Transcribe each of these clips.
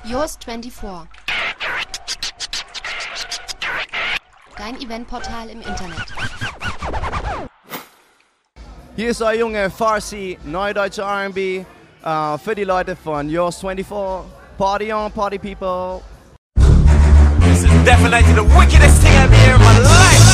Yours24. Dein Eventportal im Internet. Hier ist euer Junge Farsi, neudeutsche R&B, für die Leute von Yours24. Party on, party people. This is definitely the wickedest thing I've ever heard in my life.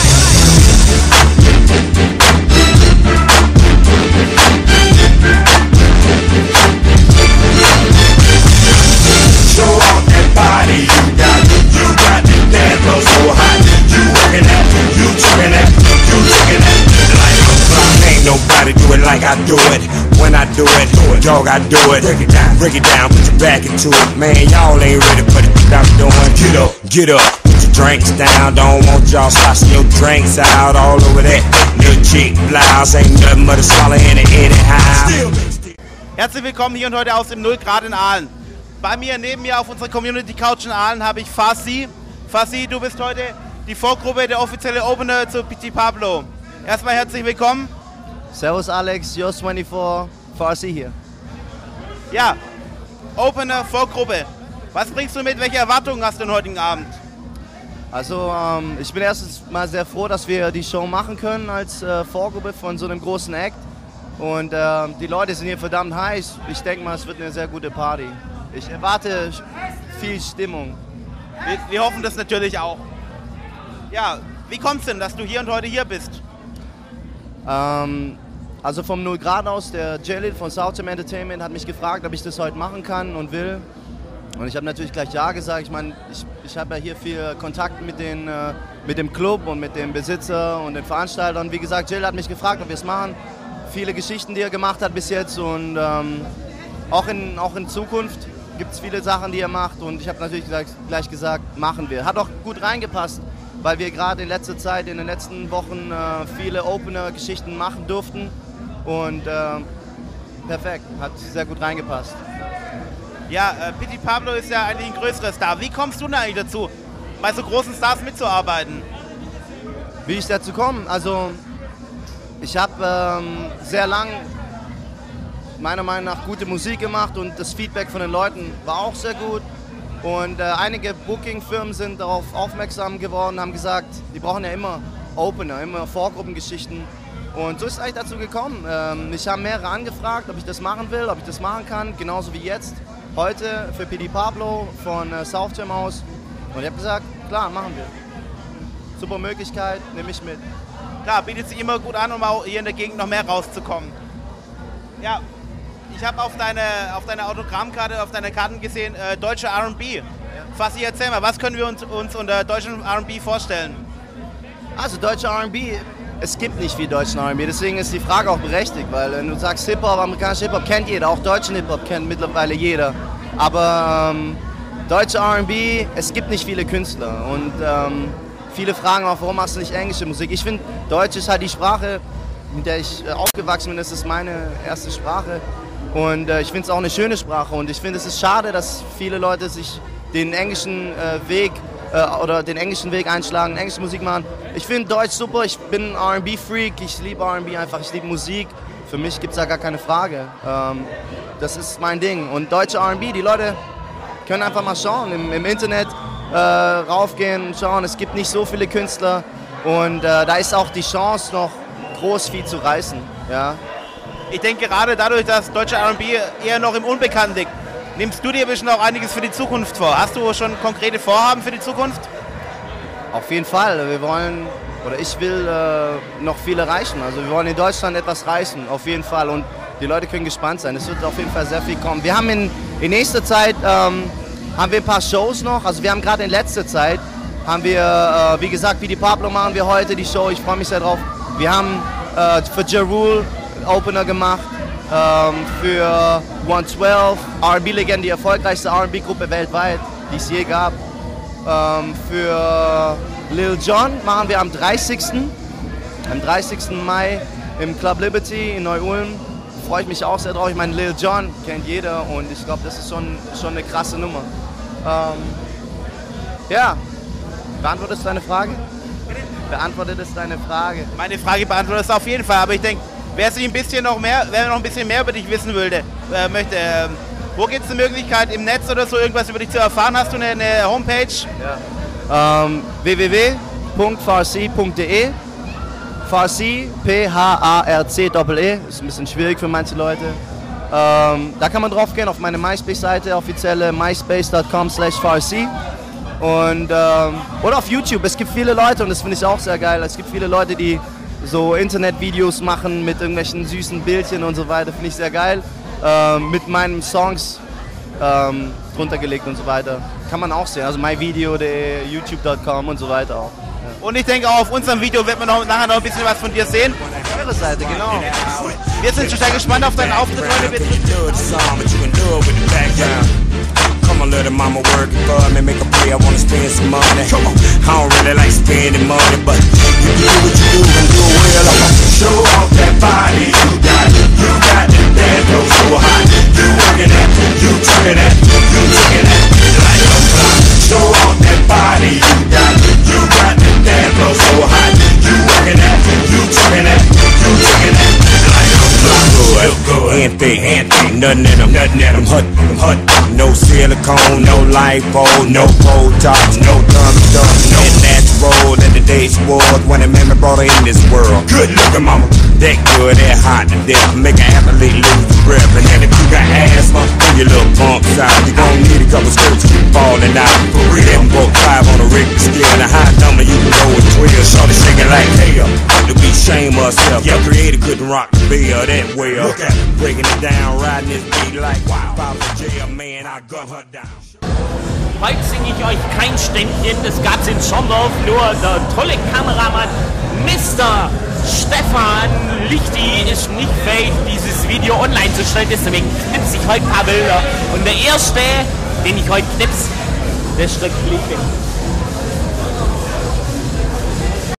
Show off that body you got the dance floor so hot. You working that, you twerking that, you twerking that. Like a clock, ain't nobody do it like I do it. When I do it, dog, I do it. Break it down, put your back into it. Man, y'all ain't ready for the shit I'm doing. Get up, put your drinks down. Don't want y'all sloshing your drinks out all over that little cheap blouse. Ain't nothing but a swallow in it anyhow. Herzlich willkommen hier und heute aus dem 0 Grad in Aalen. Bei mir, neben mir auf unserer Community Couch in Aalen habe ich Farsi. Farsi, du bist heute die Vorgruppe, der offizielle Opener zu Petit Pablo. Erstmal herzlich willkommen. Servus Alex, Yours24, Farsi hier. Ja, Opener, Vorgruppe. Was bringst du mit? Welche Erwartungen hast du den heutigen Abend? Also ich bin erstens mal sehr froh, dass wir die Show machen können als Vorgruppe von so einem großen Act. Und die Leute sind hier verdammt heiß. Ich denke mal, es wird eine sehr gute Party. Ich erwarte viel Stimmung. Wir hoffen das natürlich auch. Ja, wie kommt's denn, dass du hier und heute hier bist? Also vom 0 Grad aus, der Jalil von Southam Entertainment hat mich gefragt, ob ich das heute machen kann und will. Und ich habe natürlich gleich ja gesagt. Ich meine, ich habe ja hier viel Kontakt mit dem Club und mit dem Besitzer und den Veranstaltern. Wie gesagt, Jalil hat mich gefragt, ob wir es machen. Viele Geschichten, die er gemacht hat bis jetzt und auch in Zukunft gibt es viele Sachen, die er macht und ich habe natürlich gleich gesagt, machen wir. Hat auch gut reingepasst, weil wir gerade in letzter Zeit, in den letzten Wochen viele Opener-Geschichten machen durften und perfekt, hat sehr gut reingepasst. Ja, Petit Pablo ist ja eigentlich ein größerer Star. Wie kommst du denn eigentlich dazu, bei so großen Stars mitzuarbeiten? Wie ich dazu komme? Also ich habe sehr lang meiner Meinung nach gute Musik gemacht und das Feedback von den Leuten war auch sehr gut. Und einige Booking-Firmen sind darauf aufmerksam geworden, haben gesagt, die brauchen ja immer Opener, immer Vorgruppengeschichten. Und so ist es eigentlich dazu gekommen. Mich haben mehrere angefragt, ob ich das machen will, ob ich das machen kann, genauso wie jetzt, heute für Petit Pablo von Southam aus. Und ich habe gesagt, klar, machen wir. Super Möglichkeit, nehme ich mit. Klar, bietet sich immer gut an, um auch hier in der Gegend noch mehr rauszukommen. Ja, ich habe auf deiner Autogrammkarte, auf deiner Karten gesehen, deutsche R&B. Farsi, erzähl mal, was können wir uns unter deutschem R&B vorstellen? Also deutsche R&B, es gibt nicht viel deutschen R&B, deswegen ist die Frage auch berechtigt, weil wenn du sagst Hip-Hop, amerikanischer Hip-Hop kennt jeder, auch deutschen Hip-Hop kennt mittlerweile jeder. Aber deutsche R&B, es gibt nicht viele Künstler und viele fragen auch, warum machst du nicht englische Musik? Ich finde, Deutsch ist halt die Sprache, mit der ich aufgewachsen bin, das ist meine erste Sprache. Und ich finde es auch eine schöne Sprache und ich finde es ist schade, dass viele Leute sich den englischen Weg einschlagen, englische Musik machen. Ich finde Deutsch super, ich bin R&B-Freak, ich liebe R&B einfach, ich liebe Musik. Für mich gibt es da gar keine Frage. Das ist mein Ding. Und deutsche R&B, die Leute können einfach mal schauen, im Internet raufgehen und schauen. Es gibt nicht so viele Künstler und da ist auch die Chance noch groß, viel zu reißen. Ja. Ich denke gerade dadurch, dass deutsche R&B eher noch im Unbekannten liegt, nimmst du dir bestimmt auch einiges für die Zukunft vor. Hast du schon konkrete Vorhaben für die Zukunft? Auf jeden Fall. Ich will noch viel erreichen. Also wir wollen in Deutschland etwas reißen, auf jeden Fall. Und die Leute können gespannt sein. Es wird auf jeden Fall sehr viel kommen. Wir haben in nächster Zeit haben wir ein paar Shows noch. Also wir haben gerade in letzter Zeit, haben wir, wie gesagt, Petit Pablo machen wir heute die Show. Ich freue mich sehr drauf. Wir haben für Ja Rule Opener gemacht, für 112, R&B-Legende, die erfolgreichste R&B-Gruppe weltweit, die es je gab. Für Lil Jon machen wir am 30. Mai im Club Liberty in Neu-Ulm. Freue ich mich auch sehr drauf. Ich meine, Lil Jon kennt jeder und ich glaube, das ist schon eine krasse Nummer. Ja, beantwortet es deine Frage? Beantwortet es deine Frage? Meine Frage beantwortet es auf jeden Fall, aber ich denke, wer noch ein bisschen mehr über dich wissen möchte, Wo gibt es eine Möglichkeit im Netz oder so irgendwas über dich zu erfahren? Hast du eine Homepage? Ja. www.farsi.de. Farsi, P-H-A-R-C-E-E, ist ein bisschen schwierig für manche Leute. Da kann man drauf gehen, auf meine MySpace-Seite, offizielle myspace.com/farsi. Oder auf YouTube, es gibt viele Leute und das finde ich auch sehr geil. Es gibt viele Leute, die so Internetvideos machen mit irgendwelchen süßen Bildchen und so weiter, finde ich sehr geil. Mit meinen Songs drunter gelegt und so weiter. Kann man auch sehen, also myvideo.de, youtube.com und so weiter auch. Ja. Und ich denke auch auf unserem Video wird man nachher noch ein bisschen was von dir sehen. Eure Seite, genau. Wir sind schon sehr gespannt auf deinen Auftritt heute. Come on, little mama, work it for me, make a play, I wanna spend some money. Come on, I don't really like spending money, but you do what you do and do it well. Show off that body you got the dance floor so hot. You working that, you twerking that, you taking that like a clock. Show off that body you got the dance floor so hot. You working that, you twerking that, you taking that like a clock. Good, and thick, nothing in them, hut, no silicone, no lipo, no Botox, no thumb, no natural. That the days was when a man brought her in this world. Good looking mama, that good, that hot to death, make an athlete lose the breath. And then if you got asthma, pull your little bumps out. You gon' need a couple skirts if you falling out. For real, them broke 5 on a Richter scale. The high number you can go with 12. Shorty shaking like hell, to be shame herself. Your creator couldn't rock the bell that well. Look at him, breaking it down, riding this beat like wow. If I was a jail man, I'd gun her down. Heute singe ich euch kein Ständchen, das gab's in Schondorf, nur der tolle Kameramann Mr. Stefan Lichti ist nicht fähig, dieses Video online zu stellen, deswegen knipse ich heute ein paar Bilder. Und der erste, den ich heute knipse, der steckt Lichti.